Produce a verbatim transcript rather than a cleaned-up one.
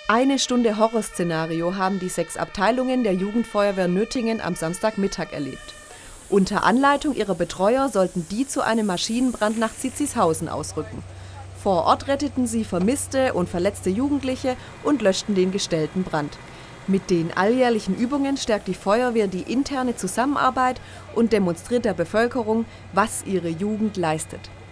Eine Stunde Horrorszenario haben die sechs Abteilungen der Jugendfeuerwehr Nöttingen am Samstagmittag erlebt. Unter Anleitung ihrer Betreuer sollten die zu einem Maschinenbrand nach Zitzishausen ausrücken. Vor Ort retteten sie vermisste und verletzte Jugendliche und löschten den gestellten Brand. Mit den alljährlichen Übungen stärkt die Feuerwehr die interne Zusammenarbeit und demonstriert der Bevölkerung, was ihre Jugend leistet.